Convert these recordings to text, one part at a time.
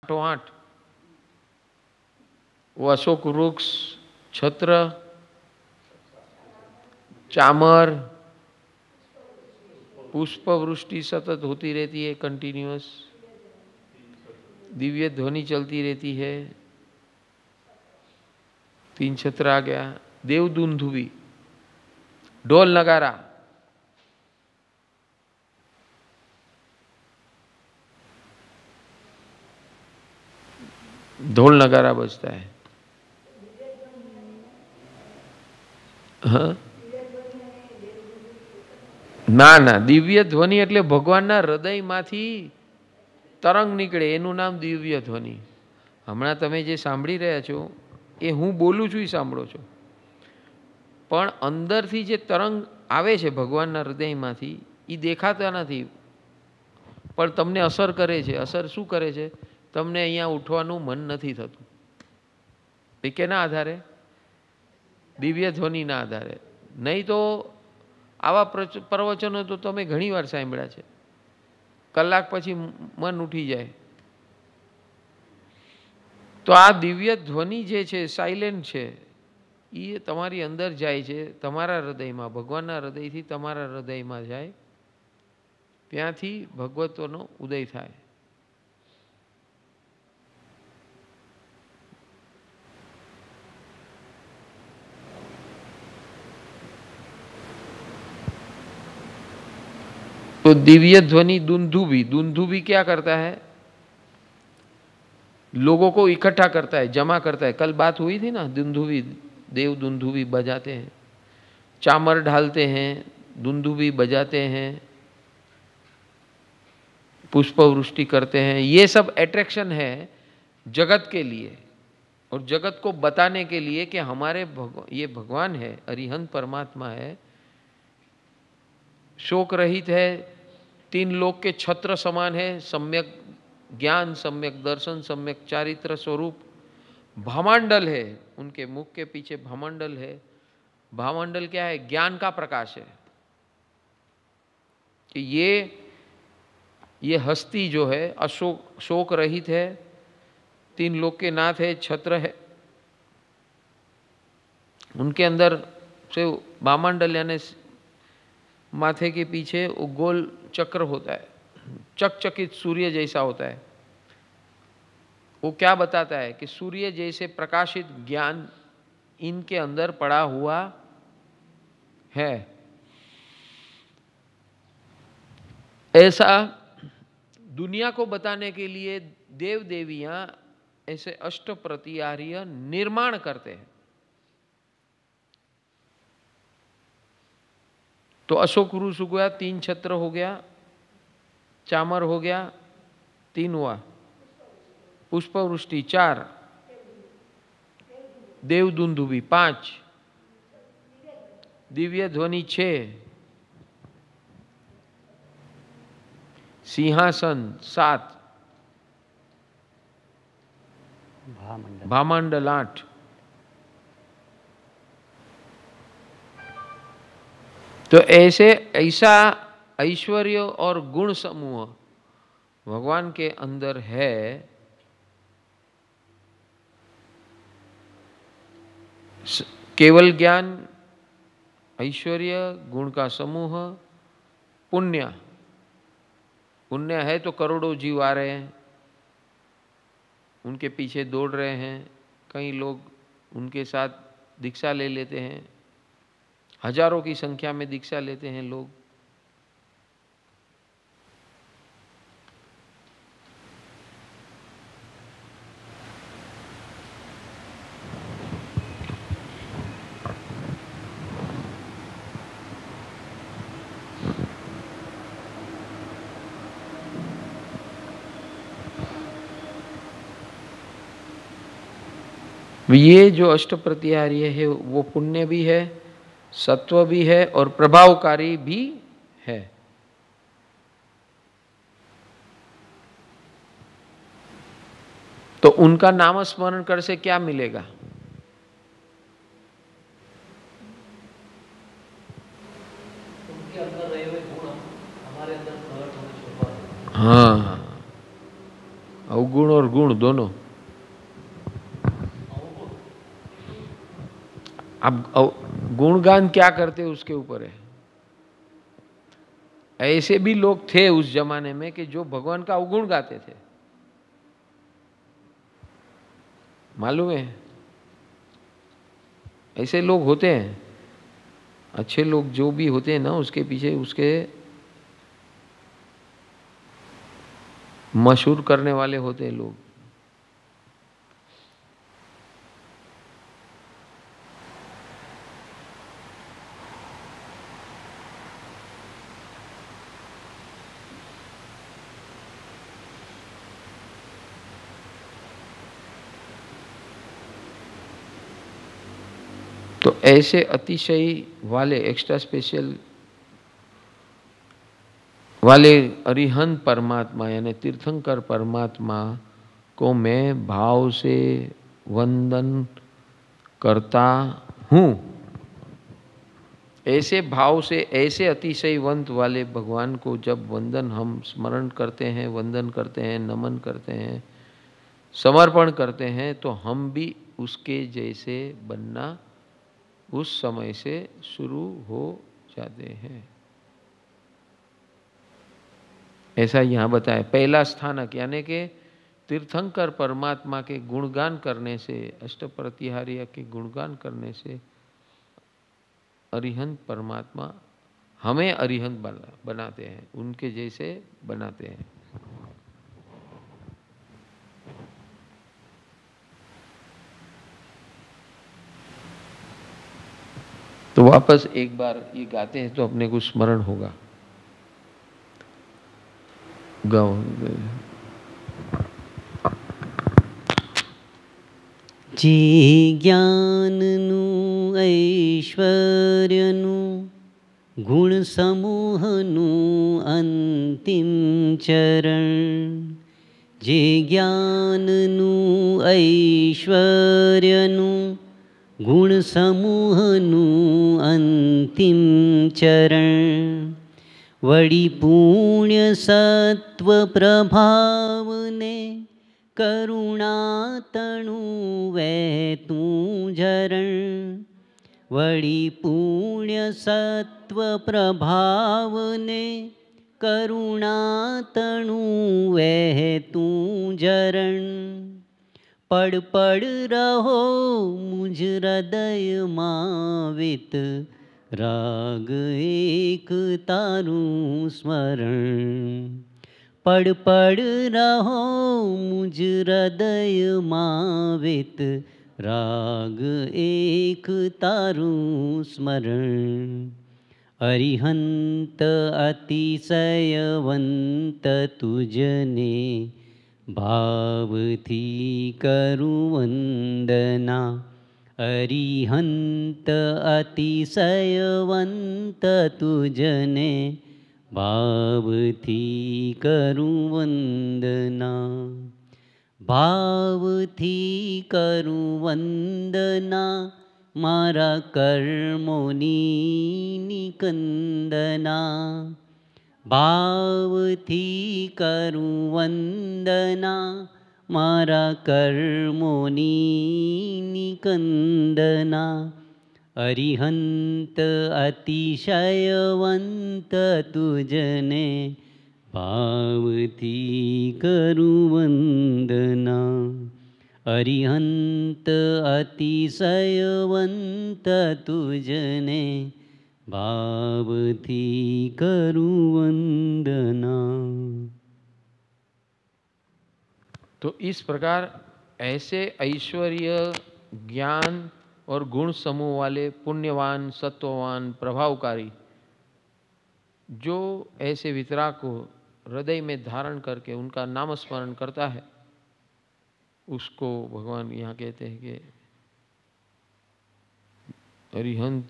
8 वो अशोक वृक्ष, छत्र, चामर, पुष्प वृष्टि सतत होती रहती है, कंटिन्यूअस, दिव्य ध्वनि चलती रहती है। 3 छत्र आ गया। देवदुंदुभी, ढोल नगारा, ढोल नगारा बजता है। हाँ ना ना, दिव्य ध्वनि એટલે ભગવાનના હૃદયમાંથી તરંગ નીકળે એનું નામ દિવ્ય ધ્વનિ। હમણાં તમે જે સાંભળી રહ્યા છો એ હું બોલું છું એ સાંભળો છો, પણ અંદરથી જે તરંગ આવે છે ભગવાનના હૃદયમાંથી એ દેખાતા નથી, પણ તમને અસર કરે છે। અસર શું કરે છે? તમને અહીંયા ઉઠવાનું મન નથી થતું। એ કેના આધારે? દિવ્ય ધ્વનિના આધારે। નહીં તો આવા પ્રવચનો તો તમે ઘણીવાર સાંભળ્યા છે, કલાક પછી મન ઉઠી જાય। તો આ દિવ્ય ધ્વનિ જે છે સાયલેન્ટ છે, એ તમારી અંદર જાય છે, તમારા હૃદયમાં, ભગવાનના હૃદયથી તમારા હૃદયમાં જાય, ત્યાંથી ભગવત્વનો ઉદય થાય। तो दिव्य ध्वनि दुंदुभी, दुंदुभी क्या करता है? लोगों को इकट्ठा करता है, जमा करता है। कल बात हुई थी ना, दुंदुभी, देव दुंदुभी बजाते हैं, चामर ढालते हैं, दुंदुभी बजाते हैं, पुष्प वृष्टि करते हैं। ये सब अट्रैक्शन है जगत के लिए, और जगत को बताने के लिए कि हमारे ये भगवान है, अरिहंत परमात्मा है, शोक रहित है, 3 लोक के छत्र समान है, सम्यक ज्ञान, सम्यक दर्शन, सम्यक चारित्र स्वरूप, भामंडल है, उनके मुख के पीछे भामंडल है। भामंडल क्या है? ज्ञान का प्रकाश है कि ये हस्ती जो है अशोक, शोक रहित है, 3 लोक के नाथ है, छत्र है, उनके अंदर से भामंडल यानी माथे के पीछे वो गोल चक्र होता है, चकचकित सूर्य जैसा होता है। वो क्या बताता है कि सूर्य जैसे प्रकाशित ज्ञान इनके अंदर पड़ा हुआ है। ऐसा दुनिया को बताने के लिए देव देवियां ऐसे अष्टप्रतिहार्य निर्माण करते हैं। तो अशोक वृक्ष हो गया, 3 छत्र हो गया, चामर हो गया, 3 हुआ, पुष्प वृष्टि 4, देवदुंदुभी 5, दिव्य ध्वनि 6, सिंहासन 7, भामंडल 8। तो ऐसा ऐश्वर्य और गुण समूह भगवान के अंदर है। केवल ज्ञान, ऐश्वर्य, गुण का समूह, पुण्य। पुण्य है तो करोड़ों जीव आ रहे हैं, उनके पीछे दौड़ रहे हैं। कई लोग उनके साथ दीक्षा ले लेते हैं, हजारों की संख्या में दीक्षा लेते हैं लोग। ये जो अष्टप्रतिहार्य है वो पुण्य भी है, सत्व भी है और प्रभावकारी भी है। तो उनका नाम स्मरण कर से क्या मिलेगा? उनके अंदर रहे हुए गुण हमारे अंदर प्रकट होने शुरू। हाँ, अवगुण और गुण दोनों दोनों। अब गुणगान क्या करते उसके ऊपर है। ऐसे भी लोग थे उस जमाने में कि जो भगवान का अवगुण गाते थे, मालूम है? ऐसे लोग होते हैं। अच्छे लोग जो भी होते हैं ना, उसके पीछे उसके मशहूर करने वाले होते हैं लोग। तो ऐसे अतिशय वाले, एक्स्ट्रा स्पेशल वाले अरिहंत परमात्मा यानी तीर्थंकर परमात्मा को मैं भाव से वंदन करता हूँ। ऐसे भाव से, ऐसे अतिशयवंत वाले भगवान को जब वंदन हम स्मरण करते हैं, वंदन करते हैं, नमन करते हैं, समर्पण करते हैं, तो हम भी उसके जैसे बनना उस समय से शुरू हो जाते हैं। ऐसा यहाँ बताया। पहला स्थानक यानी कि तीर्थंकर परमात्मा के गुणगान करने से, अष्टप्रतिहार्य के गुणगान करने से अरिहंत परमात्मा हमें अरिहंत बनाते हैं, उनके जैसे बनाते हैं। तो वापस एक बार ये गाते हैं तो अपने को स्मरण होगा। गाओ। जे ज्ञानનું ઐશ્વર્યનું ગુણ સમૂહનું અંતિમ ચરણ, જે જ્ઞાનનું ઐશ્વર્યનું ગુણ સમૂહનું અંતિમ ચરણ, વળી પુણ્ય સત્વ પ્રભાવને કરુણાતણું વહેતું ઝરણ, વળી પુણ્ય સત્વ પ્રભાવને કરુણાતણું વહેતું ઝરણ, પડ પડ રહો મુજ હૃદયમાં વિત રાગ એક તારું સ્મરણ, પડ પડ રહો મુજ હૃદયમાં વિત રાગ એક તારું સ્મરણ, અરિહંત અતિશયવંત તુજને ભાવથી કરું વંદના, અરિહંત અતિશયવંત તુજને ભાવથી કરું વંદના, ભાવથી કરું વંદના, મારા કર્મોની નિકંદના, ભાવથી કરું વંદના, મારા કર્મોની નિકંદના, અરિહંત અતિશયવંત તુજને ભાવથી કરું વંદના, અરિહંત અતિશયવંત તુજને ભાવથી કરું વંદના। तो इस प्रकार ऐसे ऐश्वर्य, ज्ञान और गुण समूह वाले पुण्यवान, सत्ववान, प्रभावकारी जो ऐसे वितराग को हृदय में धारण करके उनका नाम स्मरण करता है, उसको भगवान यहाँ कहते हैं कि अरिहंत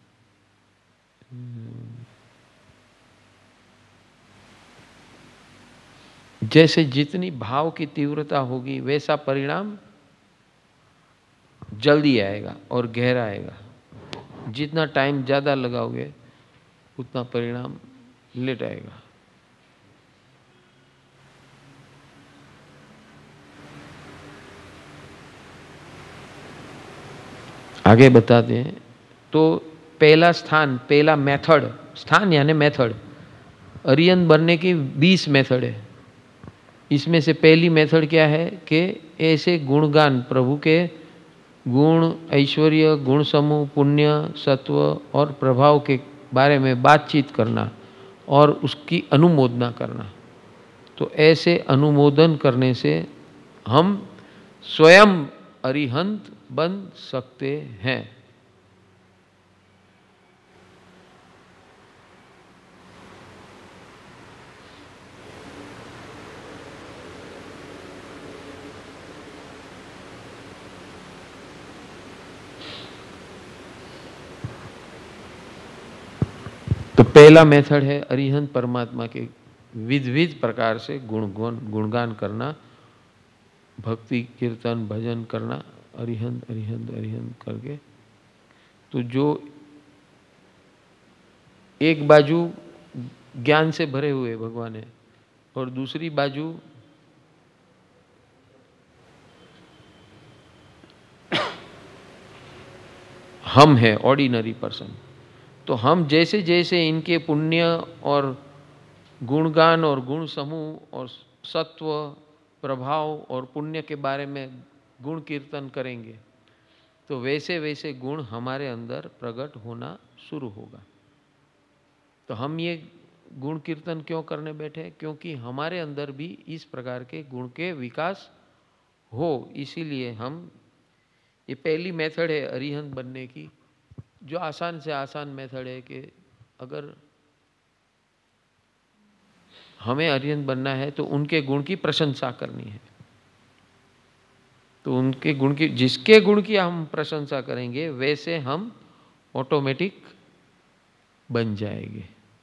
जैसे जितनी भाव की तीव्रता होगी वैसा परिणाम जल्दी आएगा और गहरा आएगा। जितना टाइम ज़्यादा लगाओगे उतना परिणाम लेट आएगा। आगे बताते हैं। तो पहला स्थान, पहला मेथड, स्थान यानी मेथड, अरिहंत बनने की 20 मेथड है। इसमें से पहली मेथड क्या है कि ऐसे गुणगान, प्रभु के गुण, ऐश्वर्य, गुण समूह, पुण्य, सत्व और प्रभाव के बारे में बातचीत करना और उसकी अनुमोदना करना। तो ऐसे अनुमोदन करने से हम स्वयं अरिहंत बन सकते हैं। तो पहला मेथड है अरिहंत परमात्मा के विविध प्रकार से गुणगान करना, भक्ति, कीर्तन, भजन करना, अरिहंत अरिहंत अरिहंत करके। तो जो एक बाजू ज्ञान से भरे हुए भगवान है और दूसरी बाजू हम हैं, ऑर्डिनरी पर्सन। तो हम जैसे जैसे इनके पुण्य और गुणगान और गुण समूह और सत्व, प्रभाव और पुण्य के बारे में गुण कीर्तन करेंगे तो वैसे वैसे गुण हमारे अंदर प्रकट होना शुरू होगा। तो हम ये गुण कीर्तन क्यों करने बैठे? क्योंकि हमारे अंदर भी इस प्रकार के गुण के विकास हो, इसीलिए हम, ये पहली मेथड है अरिहंत बनने की, जो आसान से आसान मेथड है कि अगर हमें अरिहंत बनना है तो उनके गुण की प्रशंसा करनी है। तो उनके गुण की, जिसके गुण की हम प्रशंसा करेंगे वैसे हम ऑटोमेटिक बन जाएंगे।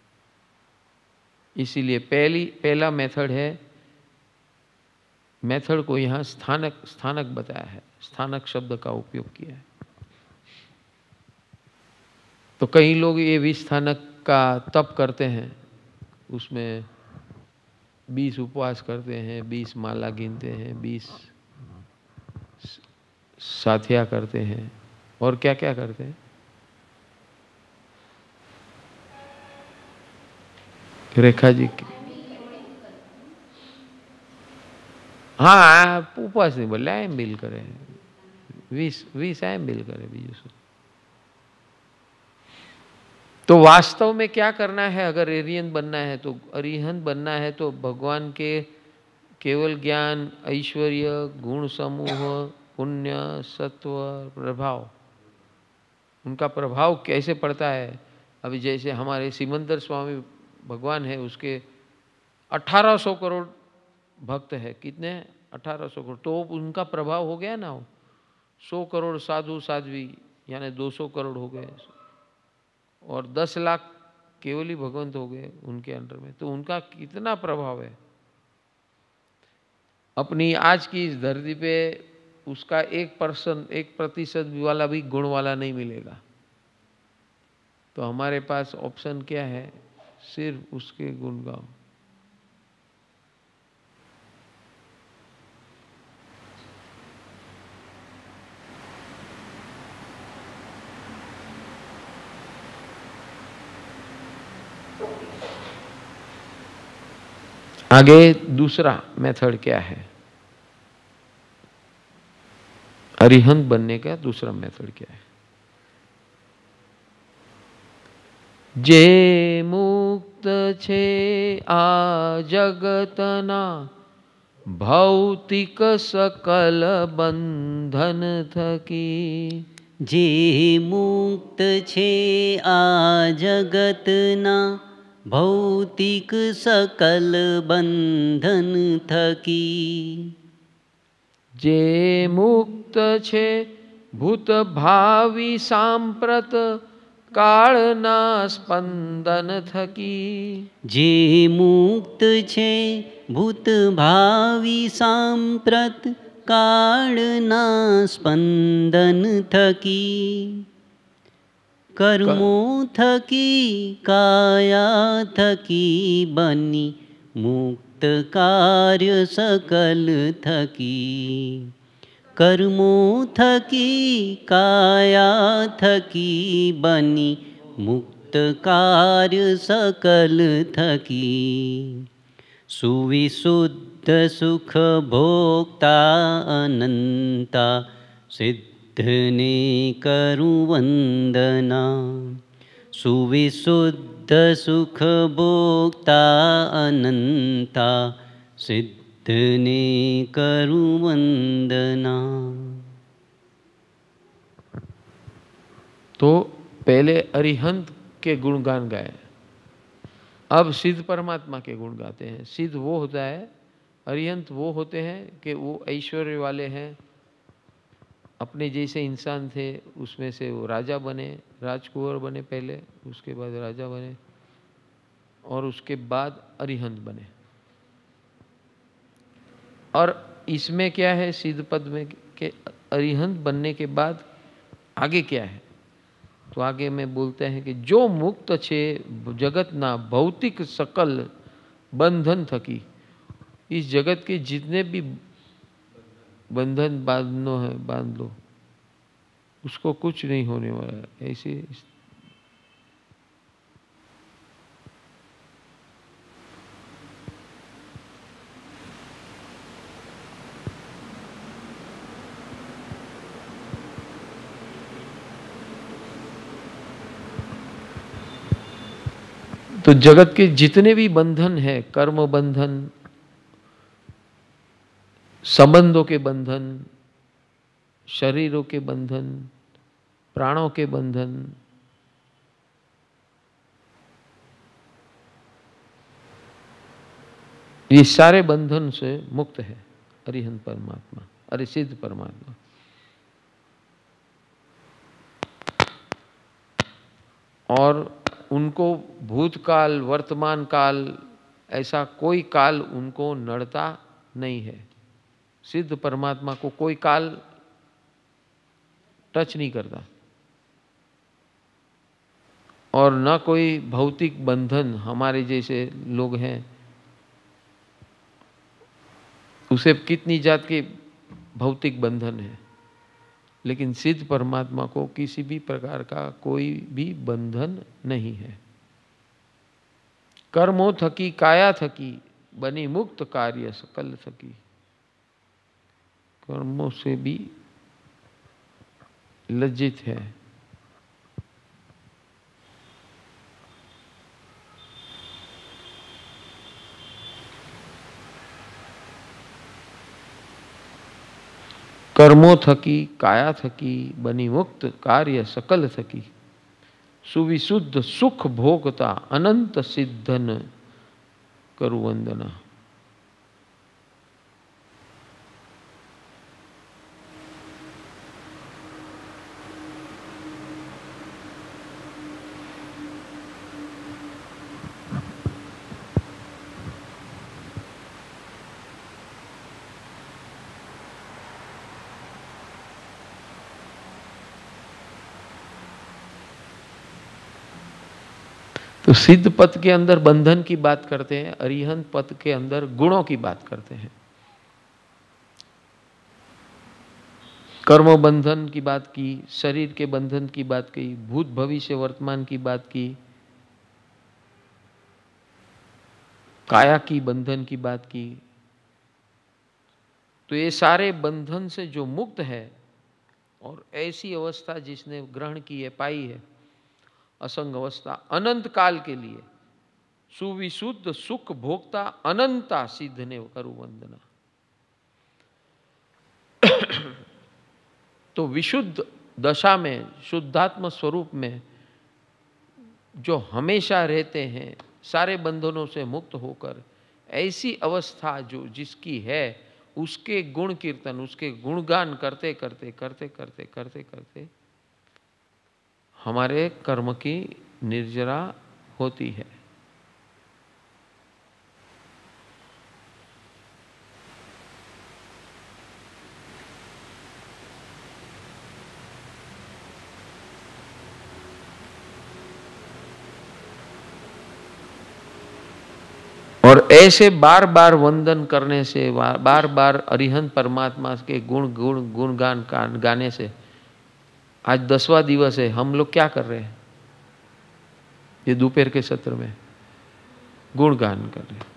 इसीलिए पहला मेथड है, मेथड को यहाँ स्थानक बताया है, स्थानक शब्द का उपयोग किया है। तो कई लोग ये विस्थानक का तप करते हैं, उसमें 20 उपवास करते हैं, 20 माला गिनते हैं, 20 साथिया करते हैं और क्या क्या करते हैं। रेखा जी की, हाँ उपवास नहीं बोले, एम बिल करे, 20 एम बिल करे बीजू से। तो वास्तव में क्या करना है? अगर अरिहंत बनना है तो, अरिहंत बनना है तो भगवान के केवल ज्ञान, ऐश्वर्य, गुण समूह, पुण्य, सत्व, प्रभाव, उनका प्रभाव कैसे पड़ता है। अभी जैसे हमारे सिमंदर स्वामी भगवान है, उसके 1800 करोड़ भक्त है। कितने? 1800 करोड़। तो उनका प्रभाव हो गया ना, 100 करोड़ साधु साध्वी यानी 200 करोड़ हो गए और 10 लाख केवली भगवंत हो गए उनके अंडर में। तो उनका कितना प्रभाव है। अपनी आज की इस धरती पे उसका 1% वाला भी गुण वाला नहीं मिलेगा। तो हमारे पास ऑप्शन क्या है? सिर्फ उसके गुण गाओ। आगे दूसरा मेथड क्या है? अरिहंत बनने का दूसरा मेथड क्या है? जे मुक्त छे आ जगतना भौतिक सकल बंधन थकी। जे मुक्त छे आ जगतना भौतिक सकल बंधन थकी। जे मुक्त छे भूत भावी सांप्रत काळना स्पंदन थकी। जे मुक्त छे भूत भावी सांप्रत काळना स्पंदन थकी। कर्मो थकी काया थकी बनी मुक्त कार्य सकल थकी। कर्मों थकी काया थकी बनी मुक्त कार्य सकल थकी सुविशुद्ध सुख भोक्ता अनंता सिद्धने करूं वंदना सुविशुद्ध सुख भोक्ता अनंता सिद्धने करूं वंदना। तो पहले अरिहंत के गुणगान गाए, अब सिद्ध परमात्मा के गुण गाते हैं। सिद्ध वो होता है, अरिहंत वो होते हैं कि वो ऐश्वर्य वाले हैं, अपने जैसे इंसान थे उसमें से वो राजा बने, राजकुंवर बने पहले, उसके बाद राजा बने और उसके बाद अरिहंत बने। और इसमें क्या है सिद्ध पद में कि अरिहंत बनने के बाद आगे क्या है, तो आगे में बोलते हैं कि जो मुक्त छे जगत ना भौतिक सकल बंधन थकी, इस जगत के जितने भी बंधन बांधनो है बांध लो, उसको कुछ नहीं होने वाला है। ऐसे तो जगत के जितने भी बंधन है, कर्म बंधन, संबंधों के बंधन, शरीरों के बंधन, प्राणों के बंधन, ये सारे बंधन से मुक्त है अरिहंत परमात्मा, अरे सिद्ध परमात्मा। और उनको भूतकाल वर्तमान काल ऐसा कोई काल उनको नड़ता नहीं है। सिद्ध परमात्मा को कोई काल टच नहीं करता और न कोई भौतिक बंधन हमारे जैसे लोग हैं, उसे कितनी जात के भौतिक बंधन है, लेकिन सिद्ध परमात्मा को किसी भी प्रकार का कोई भी बंधन नहीं है। कर्मों थकी काया थकी बनी मुक्त कार्य सकल थकी, कर्मों से भी लज्जित है। कर्मों थकी काया थकी बनी मुक्त कार्य सकल थकी सुविशुद्ध सुख भोगता अनंत सिद्धन करु वंदना। तो सिद्ध पद के अंदर बंधन की बात करते हैं, अरिहंत पद के अंदर गुणों की बात करते हैं। कर्म बंधन की बात की, शरीर के बंधन की बात की, भूत भविष्य वर्तमान की बात की, काया की बंधन की बात की। तो ये सारे बंधन से जो मुक्त है और ऐसी अवस्था जिसने ग्रहण की है, पाई है, असंग अवस्था अनंत काल के लिए सुविशुद्ध सुख भोक्ता अनंता सिद्ध ने करु वंदना। तो विशुद्ध दशा में, शुद्धात्म स्वरूप में जो हमेशा रहते हैं, सारे बंधनों से मुक्त होकर, ऐसी अवस्था जो जिसकी है, उसके गुण कीर्तन, उसके गुणगान करते करते करते करते करते करते हमारे कर्म की निर्जरा होती है। और ऐसे बार बार वंदन करने से, बार बार अरिहंत परमात्मा के गुण गुण गुणगान गाने से, आज 10वां दिवस है, हम लोग क्या कर रहे हैं? ये दोपहर के सत्र में गुणगान कर रहे हैं।